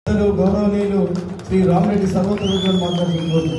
గౌరవనీయులు శ్రీ రామరెడ్డి సర్వోత్తమ గారు మాట్లాడుతున్నారు.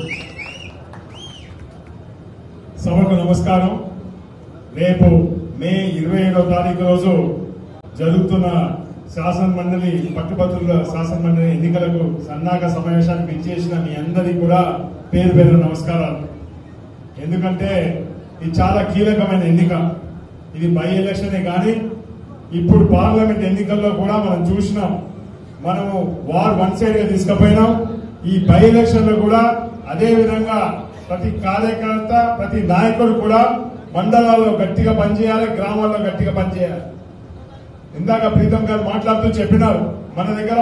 సభకు నమస్కారం. రేపు మే 27వ తారీఖు రోజు జరుగుతున్న శాసనమండలి పట్టుభద్రుల శాసనమండలి ఎన్నికలకు సన్నాహక సమావేశానికి ఇచ్చేసిన మీ అందరికీ కూడా పేరు పేరు నమస్కారాలు. ఎందుకంటే ఇది చాలా కీలకమైన ఎన్నిక. ఇది బై ఎలక్షనే కానీ ఇప్పుడు పార్లమెంట్ ఎన్నికల్లో కూడా మనం చూసినాం. మనము వార్ వన్ సైడ్ గా తీసుకుపోయినాం. ఈ బై ఎలక్షన్ లో కూడా అదే విధంగా ప్రతి కార్యకర్త ప్రతి నాయకుడు కూడా మండలాల్లో గట్టిగా పనిచేయాలి, గ్రామాల్లో గట్టిగా పనిచేయాలి. ఇందాక ప్రీతం గారు మాట్లాడుతూ చెప్పినారు, మన దగ్గర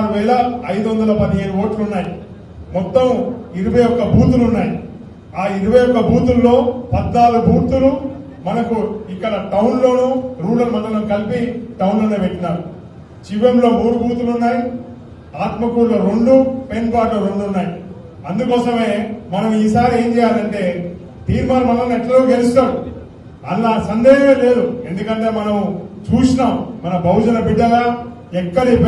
16,515 ఓట్లు ఉన్నాయి. మొత్తం 21 బూతులు ఉన్నాయి. ఆ 21 బూతుల్లో 14 బూతులు మనకు ఇక్కడ టౌన్ లోను రూరల్ మండలం కలిపి టౌన్ లోనే పెట్టినారు. శివంలో 3 బూతులు ఉన్నాయి, ఆత్మకూరులో 2, పెన్పాటలో 2 ఉన్నాయి. అందుకోసమే మనం ఈసారి ఏం చేయాలంటే తీర్మానం మనల్ని ఎట్లా గెలుస్తాడు అలా సందేహమే లేదు. ఎందుకంటే మనం చూసినాం మన బహుజన బిడ్డగా ఎక్కడికి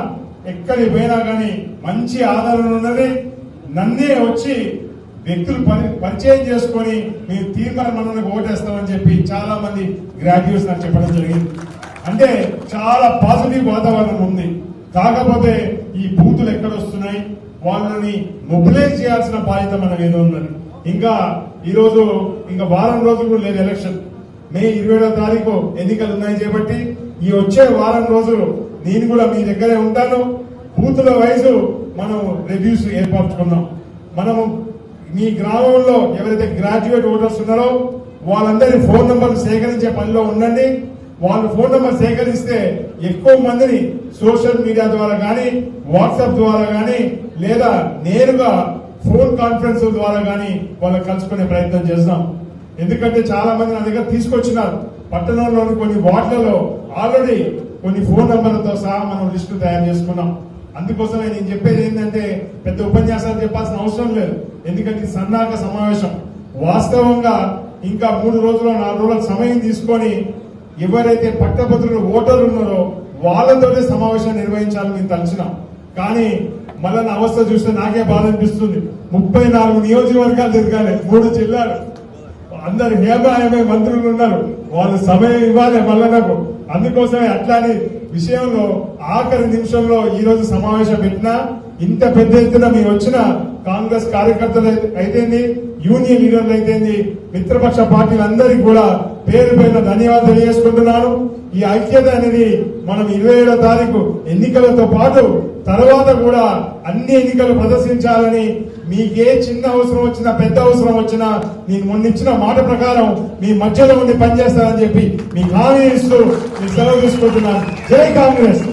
పోయినా కానీ మంచి ఆదరణ ఉన్నది. నన్నే వచ్చి వ్యక్తులు పరిచయం చేసుకుని మేము తీర్మానం మనల్ని ఓటేస్తామని చెప్పి చాలా మంది గ్రాడ్యుయేట్స్ నాకు చెప్పడం జరిగింది. అంటే చాలా పాజిటివ్ వాతావరణం ఉంది. కాకపోతే ఈ బూతులు ఎక్కడొస్తున్నాయి, వాళ్ళని మొబిలైజ్ చేయాల్సిన బాధ్యత మనం ఏదో ఉన్నది. ఇంకా ఈరోజు ఇంకా వారం రోజులు కూడా లేదు ఎలక్షన్. మే 27వ తారీఖు ఎన్నికలు ఉన్నాయి కాబట్టి ఈ వచ్చే వారం రోజులు నేను కూడా మీ దగ్గరే ఉంటాను. బూతుల వైజు మనం రివ్యూస్ ఏర్పరచుకున్నాం. మనము మీ గ్రామంలో ఎవరైతే గ్రాడ్యుయేట్ ఓటర్స్ ఉన్నారో వాళ్ళందరి ఫోన్ నంబర్లు సేకరించే పనిలో ఉండండి. వాళ్ళు ఫోన్ నంబర్ సేకరిస్తే ఎక్కువ మందిని సోషల్ మీడియా ద్వారా కానీ వాట్సాప్ ద్వారా కానీ లేదా నేరుగా ఫోన్ కాన్ఫరెన్స్ ద్వారా కానీ వాళ్ళకి కలుసుకునే ప్రయత్నం చేస్తాం. ఎందుకంటే చాలా మంది నా దగ్గర తీసుకొచ్చినారు. పట్టణంలోని కొన్ని వార్డులలో ఆల్రెడీ కొన్ని ఫోన్ నంబర్లతో సహా మనం లిస్టు తయారు చేసుకున్నాం. అందుకోసమే నేను చెప్పేది ఏంటంటే పెద్ద ఉపన్యాసాలు చెప్పాల్సిన అవసరం లేదు. ఎందుకంటే సన్నాహక సమావేశం వాస్తవంగా ఇంకా 3 రోజులు 4 రోజుల సమయం తీసుకొని ఎవరైతే పట్టభద్రులు ఓటర్లు ఉన్నారో వాళ్ళతోనే సమావేశం నిర్వహించాలని మేము తలచినాం. కానీ మళ్ళా నా అవస్థ చూస్తే నాకే బాధ అనిపిస్తుంది. 34 నియోజకవర్గాలు తిరగాలి, 3 జిల్లాలు, అందరు హేమాయమే మంత్రులు ఉన్నారు. వాళ్ళు సమయం ఇవ్వాలి మళ్ళా నాకు. అందుకోసమే అట్లాంటి విషయంలో ఆఖరి నిమిషంలో ఈ రోజు సమావేశం పెట్టినా ఇంత పెద్ద ఎత్తున మీరు వచ్చిన కాంగ్రెస్ కార్యకర్తలు అయితేంది, యూనియన్ లీడర్లు అయితేంది, మిత్రపక్ష పార్టీలందరికీ కూడా పేరు పేరున ధన్యవాదాలు తెలియజేసుకుంటున్నాను. ఈ ఐక్యత అనేది మనం 27వ తారీఖు ఎన్నికలతో పాటు తర్వాత కూడా అన్ని ఎన్నికలు ప్రదర్శించాలని, మీకే చిన్న అవసరం వచ్చినా పెద్ద అవసరం వచ్చినా నేను మొన్నిచ్చిన మాట ప్రకారం మీ మధ్యలో ఉండి పనిచేస్తానని చెప్పి మీకు హామీ ఇస్తూ నేను సెలవు తీసుకుంటున్నాను. జై కాంగ్రెస్.